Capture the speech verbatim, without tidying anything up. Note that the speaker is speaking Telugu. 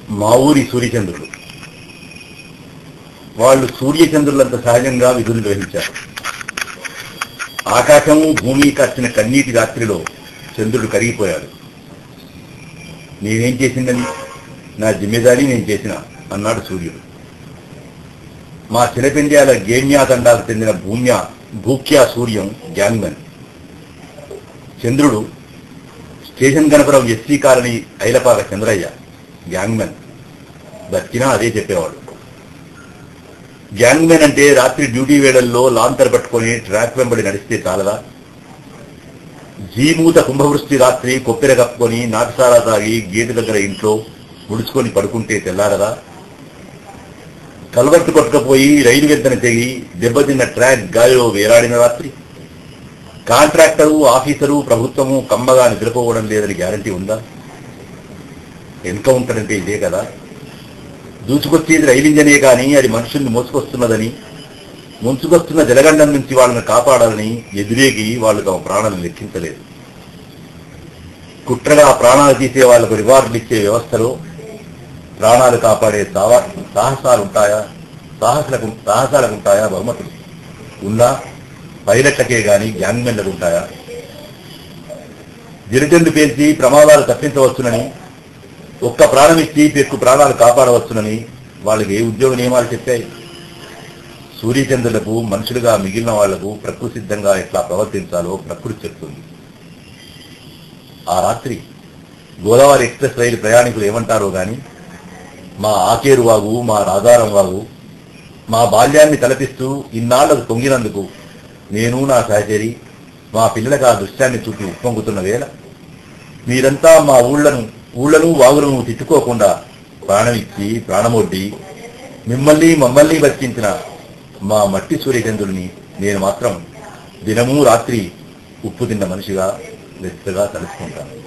మా ఊరి సూర్యచంద్రులు. వాళ్ళు సూర్యచంద్రులంత సహజంగా విధులు నిర్వహించారు. ఆకాశము భూమి కాచిన కన్నీటి రాత్రిలో చంద్రుడు కరిగిపోయాడు. నేనేం చేసిందని, నా జిమ్మెదారీ నేను చేసిన అన్నాడు సూర్యుడు. మా చిరపెండ్యాల గేమ్యాతండాలకు చెందిన భూమ్యా Bhukya Suryam gangmen. Chandrudu station Ganapuram SC colony Ailapaka Chandraiah gangmen. బతికినా అదే చెప్పేవాడు. గ్యాంగ్మెన్ అంటే రాత్రి డ్యూటీ వేళల్లో లాంతర్ పట్టుకొని ట్రాక్ వెంబడి నడిస్తే చాలదా? జీమూత కుంభవృష్టి రాత్రి కొప్పెర కప్పుకొని నాటసారా తాగి గేటు దగ్గర ఇంట్లో ముడుచుకొని పడుకుంటే తెల్లారదా? కల్వర్టు కొట్టుకపోయి రైలు వెంటన తెగి దెబ్బతిన్న ట్రాక్ గాలిలో వేలాడిన రాత్రి కాంట్రాక్టరు, ఆఫీసరు, ప్రభుత్వము కమ్మగా నిద్రపోవడం లేదని గ్యారంటీ ఉందా? ఎన్కౌంటర్ అంటే ఇదే కదా. దూచుకొచ్చేది రైలు ఇంజనే కానీ అది మనుషుల్ని మోసుకొస్తున్నదని, ముంచుకొస్తున్న జలగండం నుంచి వాళ్ళని కాపాడాలని ఎదురేగి వాళ్ళు తమ ప్రాణాలను లెక్కించలేదు. కుట్రగా ప్రాణాలు తీసే వాళ్లకు రివార్డులు ఇచ్చే వ్యవస్థలో ప్రాణాలు కాపాడే సాహసాలుంటాయా? సాహసాలకు సాహసాలకుంటాయా బహుమతులు? ఉన్నా పైలట్లకే గాని గ్యాంగ్మెన్లకు ఉంటాయా? జిరిటెండు పేల్చి ప్రమాదాలు తప్పించవచ్చునని, ఒక్క ప్రాణం ఇచ్చి పెక్కు ప్రాణాలు కాపాడవచ్చునని వాళ్ళకి ఏ ఉద్యోగ నియమాలు చెప్పాయి? సూర్యచంద్రులకు మనుషులుగా మిగిలిన వాళ్లకు ప్రకృతి సిద్ధంగా ఎట్లా ప్రవర్తించాలో ప్రకృతి చెప్తుంది. ఆ రాత్రి గోదావరి ఎక్స్ప్రెస్ రైలు ప్రయాణికులు ఏమంటారో గాని, మా ఆకేరు వాగు, మా రాధారం వాగు, మా బాల్యాన్ని తలపిస్తూ ఇన్నాళ్లకు పొంగినందుకు నేను, నా సహచరి, మా పిల్లలకు ఆ దృశ్యాన్ని చూపి ఉప్పొంగుతున్న వేళ మీరంతా మా ఊళ్లను ఊళ్లను వాగులను తిట్టుకోకుండా ప్రాణమిచ్చి ప్రాణమొడ్డి మిమ్మల్ని మమ్మల్ని బతికించిన మా మట్టి సూర్యచంద్రుడిని నేను మాత్రం దినమూ రాత్రి ఉప్పు తిన్న మనిషిగా వెచ్చగా తలుసుకుంటాను.